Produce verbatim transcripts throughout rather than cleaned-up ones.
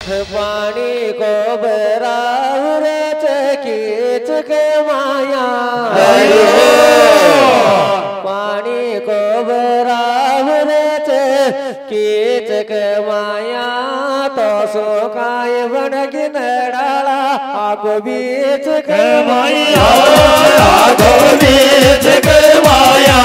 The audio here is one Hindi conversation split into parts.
पानी को बराबर चकीच के माया पानी को बराबर चकीच के माया तो सुखाए बन गिनडाला आगो बीच के माया आगो बीच के माया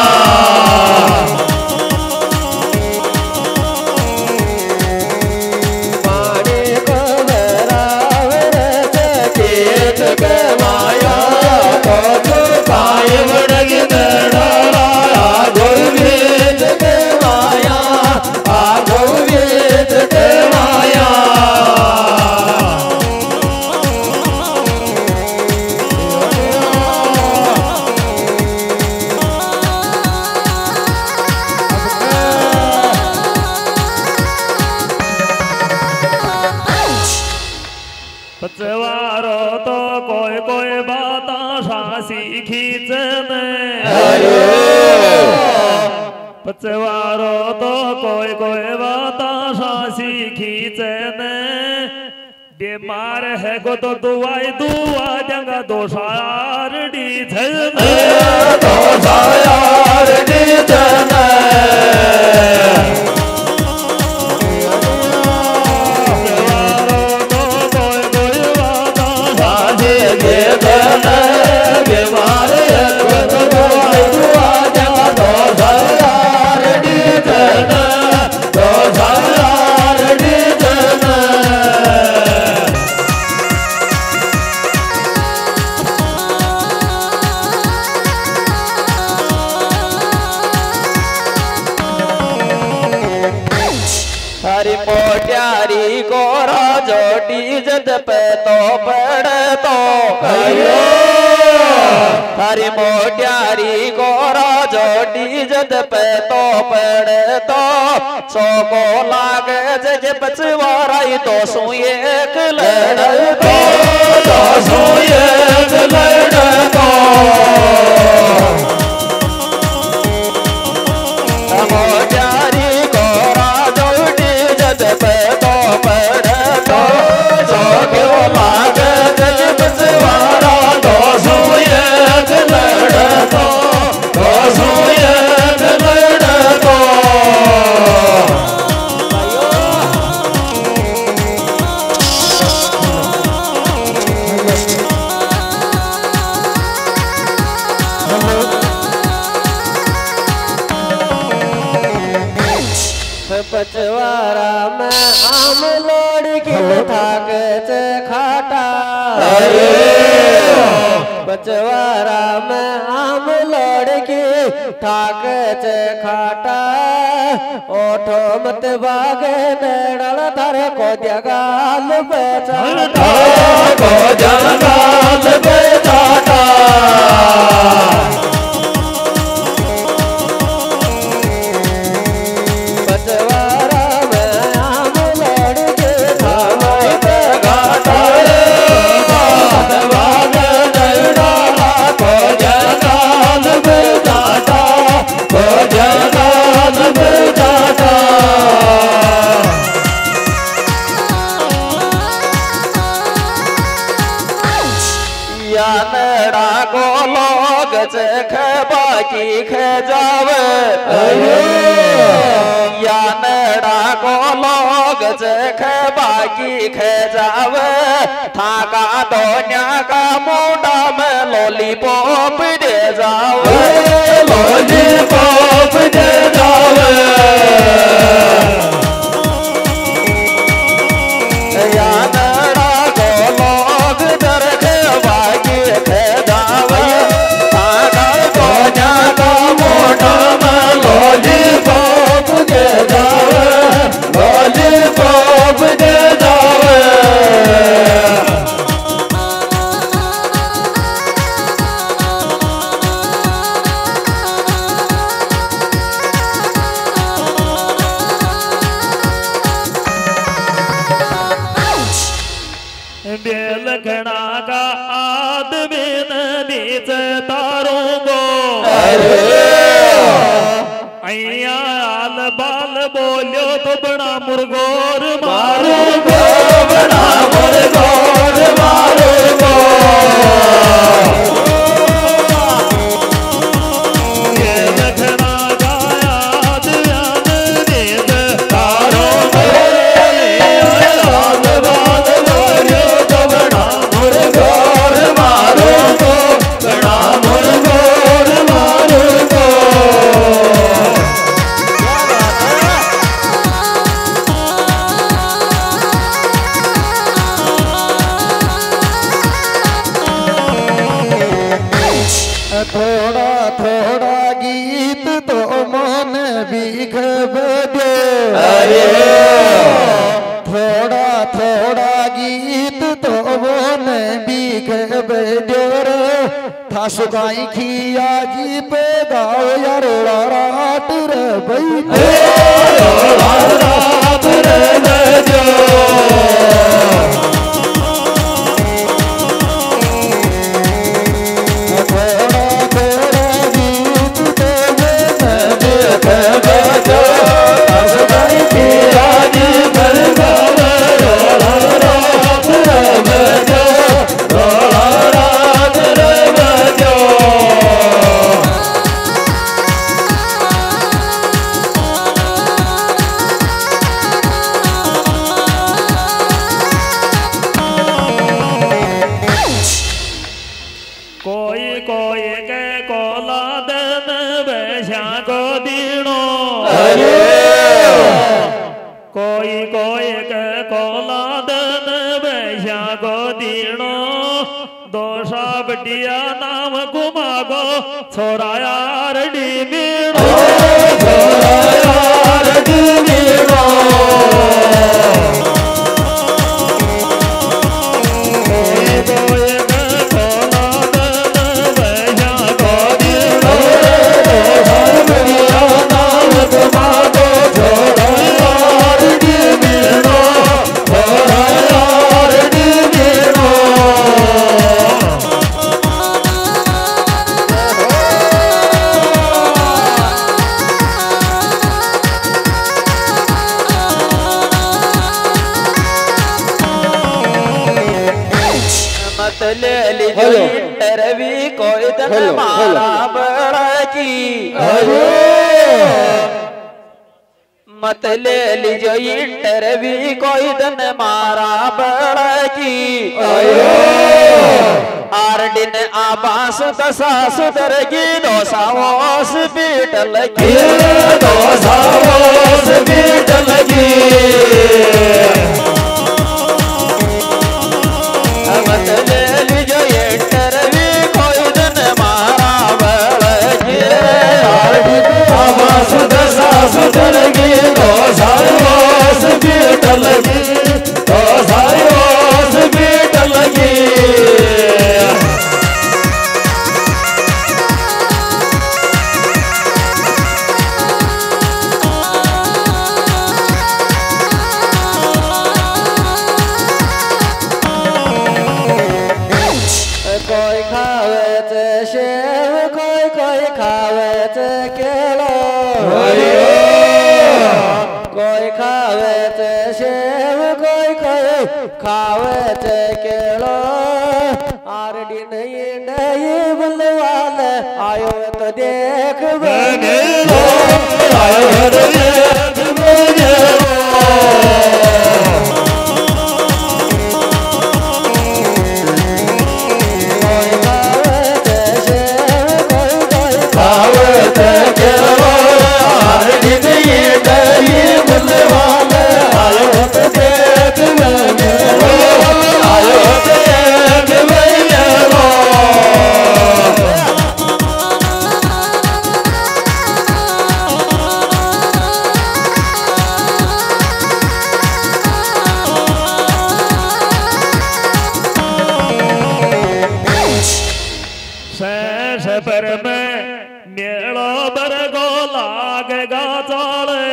पचवारो तो कोई कोई बाता सासी खींचने पचवारो तो कोई कोई बाता सासी खींचने बीमार है को तो दुआई दुआ जंगा दोषार डी छने दोषार डी छने हरी मोट्यारी गोरा जोटी जद पे तो पड़ तो हरी मोट्यारी गोरा जोटी जद पे तो पड़ तो सो को लागे जज पचवाराई तो सो एक लड़ तो तो सो एक लड़ तो पचवारा में आम लोड़ के थाक चे खाटा पचवारा में आम लोड़ के थाक चे खाटा ओठो मत बागे नेड़ल थारे को जगाल बेचाटा को जगाल बेचाटा बाकी खे जावे या नेड़ा को लोग खे बाकी खे जावे थाका दोन्या का मुंडा में लॉलीपॉप दे जावे लॉलीपॉप दे जावे या नेड़ा को लोग खे बाकी खे जावे लॉलीपॉप दे जावे लॉलीपॉप दे जावे बेलखना का आदमी नदी से तारूंगो अय्या आल बाल बोलियो तो बड़ा मुर्गोर मारूंगो थोड़ा थोड़ा गीत तो वो ने बीख बेजोर था सुगाई खिया जी पे गाओ यार रात रे भाई रात रे बेजो कोई कोई के कोलादन बैशा को दीनो दोषा बटिया नाम गुमागो छोरा यार डी मीनो छोरा यार डी मीनो कोई कोई के कोलादन बैशा को दीनो दोषा बटिया नाम गुमागो छोरा ले लीजो इंटरवी कोई दिन मारा बड़ा की मत ले लीजो इंटरवी कोई दिन मारा बड़ा की आर दिन आबास दशा सुधर की दोसा हॉस्पिटल की दोसा हॉस्पिटल की मत ले लीजो इंटरवी कोई दिन मारा बड़ा की आर दिन आबास दशा सुधर की दोसा हॉस्पिटल की दोसा हॉस्पिटल की कोई खावे ते शेव कोई कोई खावे ते केलो कोई खावे ते शेव कोई कोई खावे ते केलो आर दिन ये बलवाल आयो तो देख बने आयो तो देख बने पर में मेलो बरगो लागेगा चाले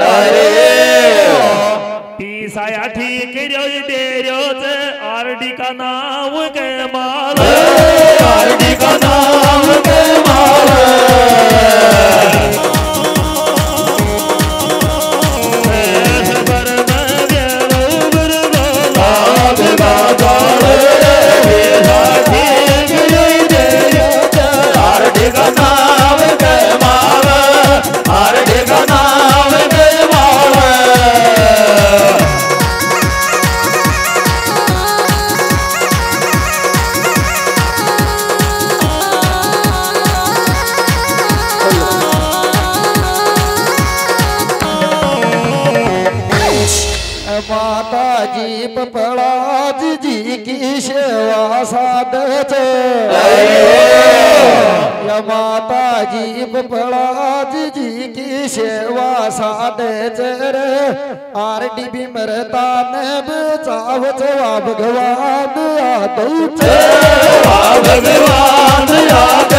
पीसाया ठीक रोई दे रोजे आरडी का नाम के मारे आरडी का नाम के मारे पर में मेलो बरगो लागेगा चाले पीसा ठीक रोई दे आरडी का नाम के मारे आरडी का नाम के मारे जी पपड़ाज जी की सेवा साधत या माता जी पपड़ाज जी की सेवा साधत आर डी भी मरता ने बचाव वा भगवान आदो भगवान याद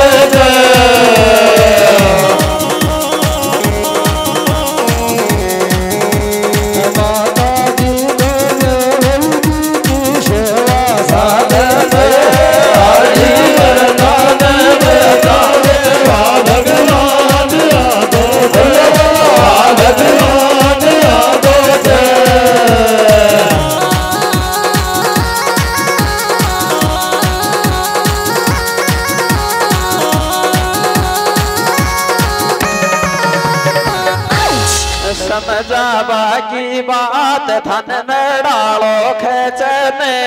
समझावा की बात धन में डालो खेचने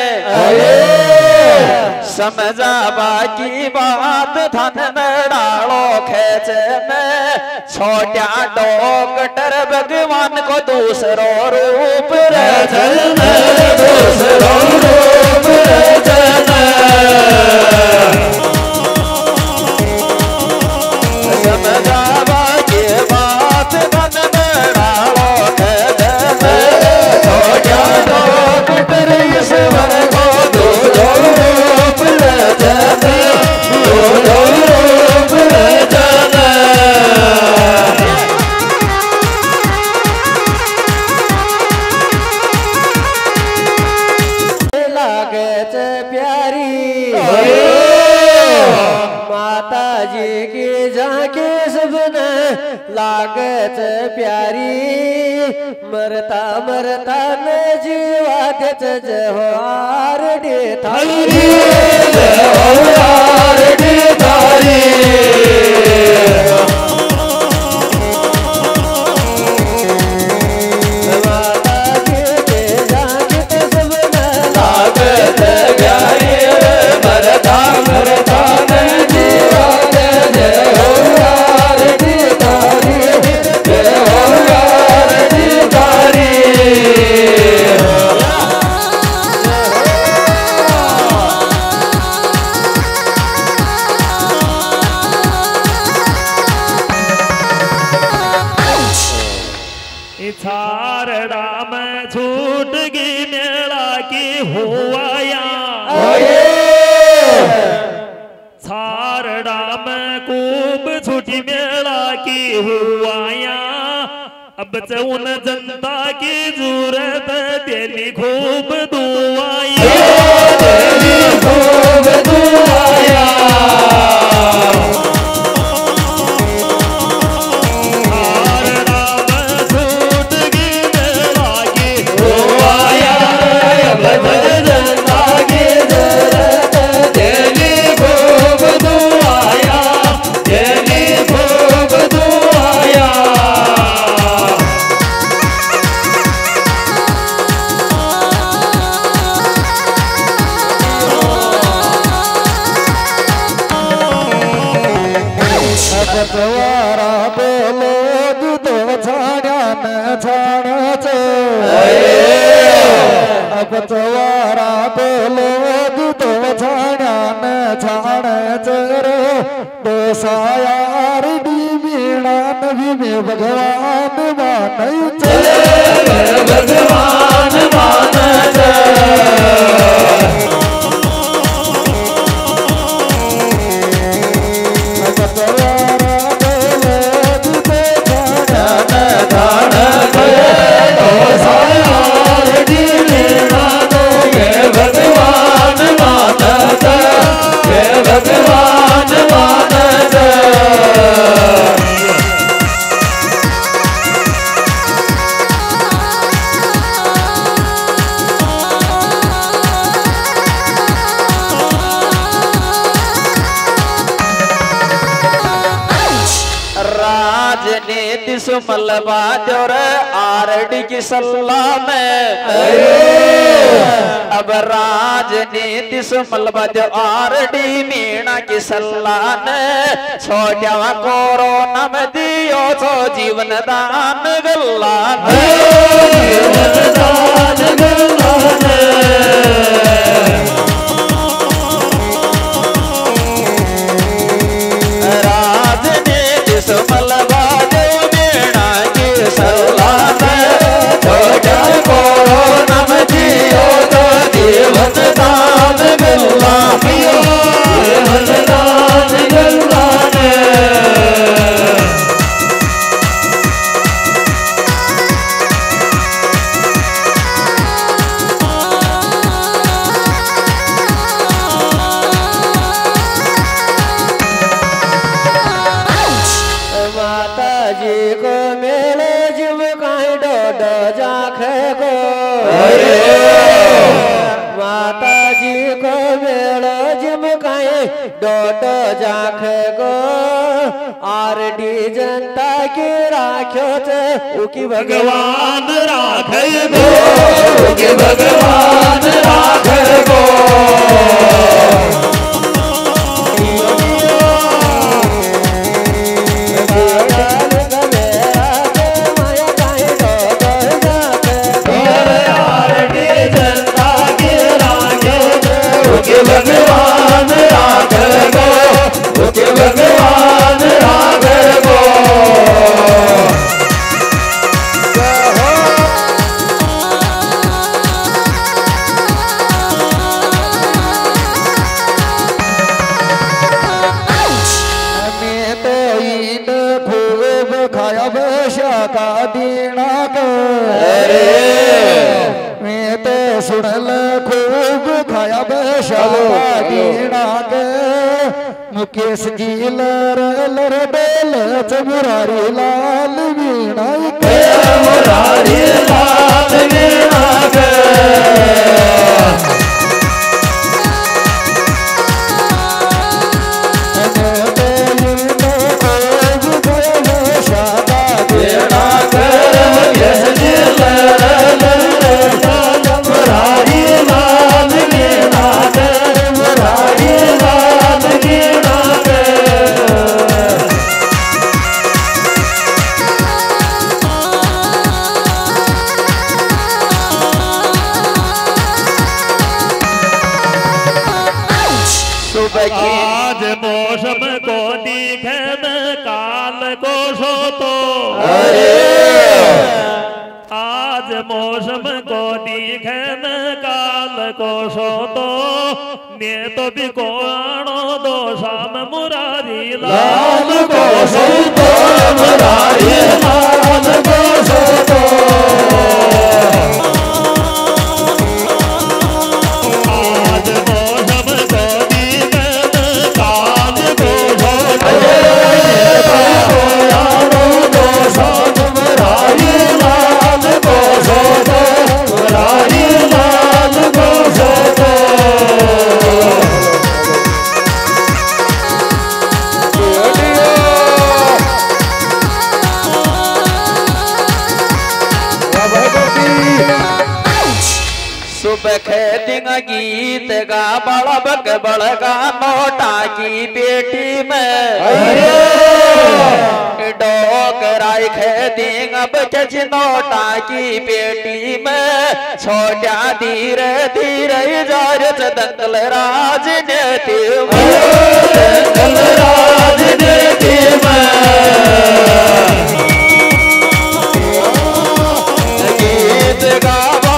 समझावा की बात धन में डालो खेचने छोटा डॉक्टर भगवान को दूसरो रूप रचने दूसरो रूप रचने समझावा की बात धन में डालो खेचने छोटा डॉक्टर ईश्वर को दूसरो रूप रचने दूसरो रूप रचने प्यारी माता जी की झांकी सबने लागत प्यारी मरता मरता न जीवा देत जवार दे थारी जवार दे थारी छारड़ा में छूट गई मेला की हुआया छारड़ा में खूब छूटी मेला की हुआया अब चौन जनता की जरूरत तेरी खूब दुआया तेरी खूब दुआया पतवारा बोलो तो छाड़ा न छाड़ा चे पतवारा बोलो तो छाड़ा न छाड़ा चेरे दोसायार भी मीणा नभी में भगवान मान चले भगवान मान भगवान मान राजनीति सुमलबा जोर आरडी की सलाह में अब राजनीति सुमलबा जो आरडी मीणा की सलाह ने छोटा कोरोना में दियो तो जीवन दान गल्ला दान गल्ला राजनीति सुमलवा देव मीणा की सलाह छोटा को नम जियो तो जीवन दान गल्ला जीवन दान गल्ला डोट जाख गो आर डी जनता के राख्यो चे उकी भगवान राख गो उकी भगवान राख गो भगवान राख गो उके भगवान राख गो मैं तो ईद खूब खाया बेशा का दीना को मैं तो सुनल खूब खाया बेशा का दीना के मुकेश जी लर लर बेल चमुरारी लाल वीणा के मुरारी लाल वीणा के आज मौसम को दिखे न काल को सो तो आज मौसम को दिखे न काल को सो तो मैं तो भी को आणो दो शाम मुरारी लाल को सो तो मुरारी लाल को सो तो गीत गा बड़ बक बड़गा नोटा की पेटी में डोकराई खेदिंग अब चच नोटा की पेटी में छोटा धीरे धीरे जारच दंगल राजनीति में दंगल राजनीति में गीत गा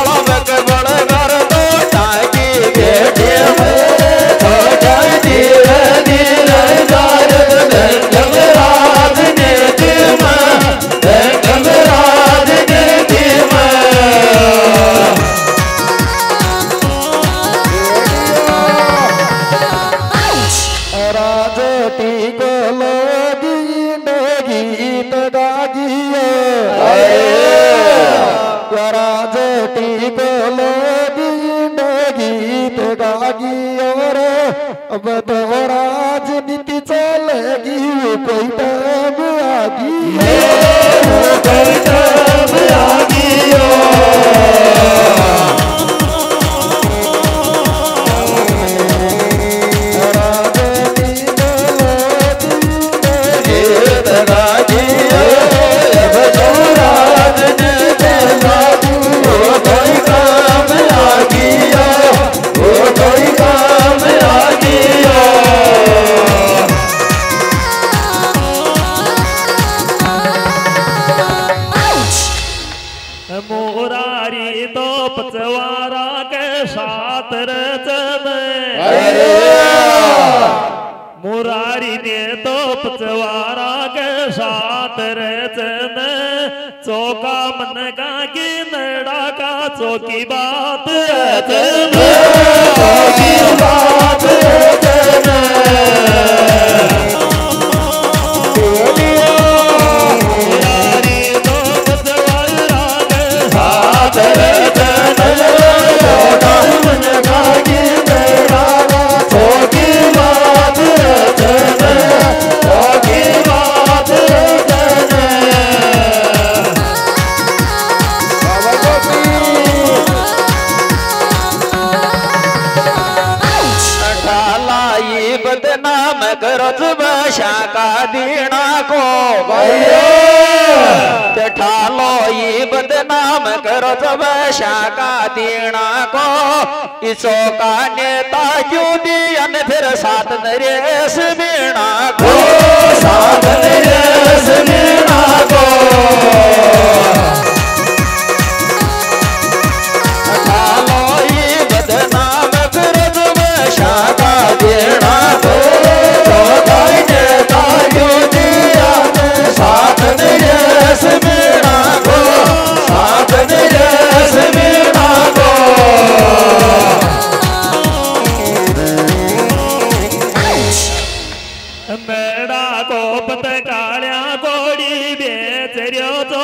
अब तो राजनीति चलेगी कोई टाइम आगी कोई टाइम आगी राजनीति साथ रचन मुरारी ने तो पचवारा के साथ रचन चौका मन का की नड़ा का चौकी बात रचन चौकी बात रचन मुरारी तो पचवारा के साथ रचन चौका मन का की नड़ा का चौकी बात बदनाम करत बशा का दीना को ठालो ये बदनाम करत बशा का दीना को इसो का नेता क्यों दियन फिर साथ नरेश बीणा को साथ नरेश बीणा को ठालो ये बदनाम करत बशा का दीना को साथ नरेश बीणा को साथ नरेश बीणा को मेड़ा को पतकाल्या गोड़ी बेचरियो तो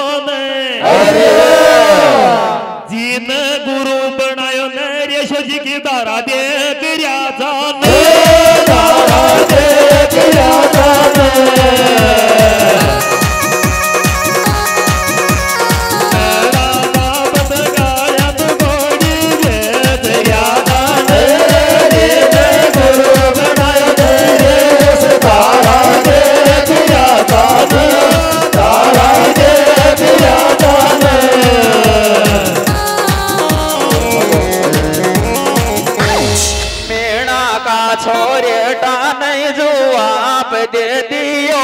जीन गुरु बनायो नरेश जी की दारा दे करया जान दारा दे करया जान छोरे टाने जो आप दे दियो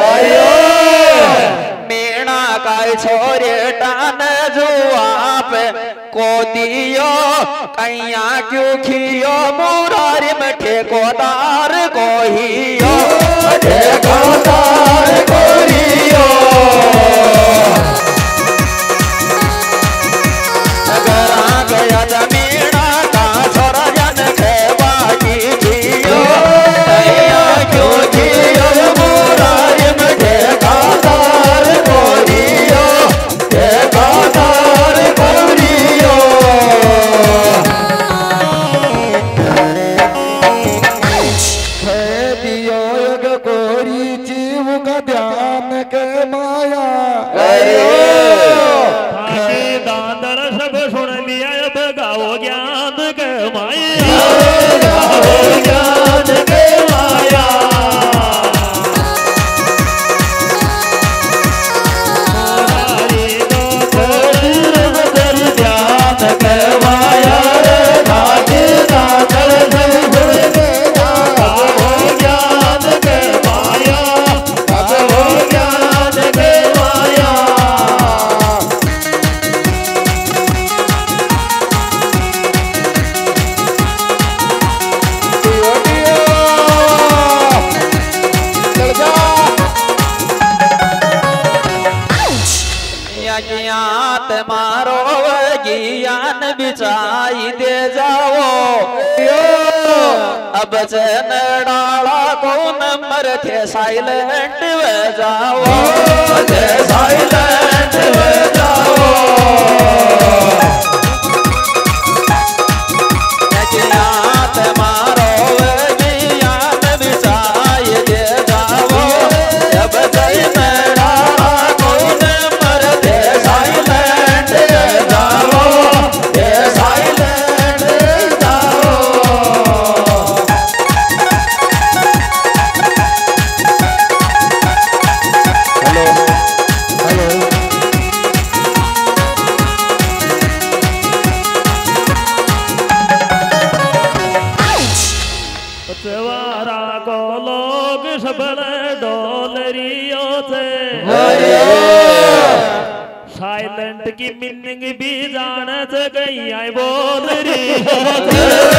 मीणा का छोरे टान जो आप को दियो कैया क्यों खियो मुरारी में ठेकोदार को हियो ठेकोदार को हियो अगर आ गया जमीना का छोरा जन खेवा की जियो कैया क्यों खियो मुरारी में ठेकोदार को हियो ठेकोदार को हियो दियो योग गोरी जीव का ध्यान के माया दादर सब सुन लिया अब गाओ ज्ञान के माया गाओ ज्ञान के माया ध्यान के माया दादी दादर सब गाओ ज्ञान के माया गाओ ज्ञान के माया ज्ञात मारो ज्ञान बिचाई दे जाओ अब चैन डाला को नंबर थे साइलेंट वे जाओ थे साइलेंट वे जाओ ज्ञात मारो ज्ञान बिचाई दे जाओ अब चैन डाला को नंबर थे साइलेंट जाओ थे साइलेंट जाओ पचवारा को लोग सबले डोलरियों से साइलेंट की मीनिंग भी जान गई आई बोल रही